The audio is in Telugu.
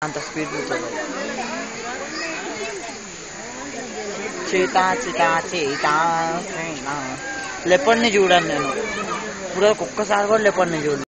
అంత స్పీడ్ కూర్చోలేదు. చీతా చీతా చీతా లెపర్డ్ని చూడాను నేను ఇప్పుడు ఒక్కసారి కూడా లెపర్డ్ని చూడలేదు.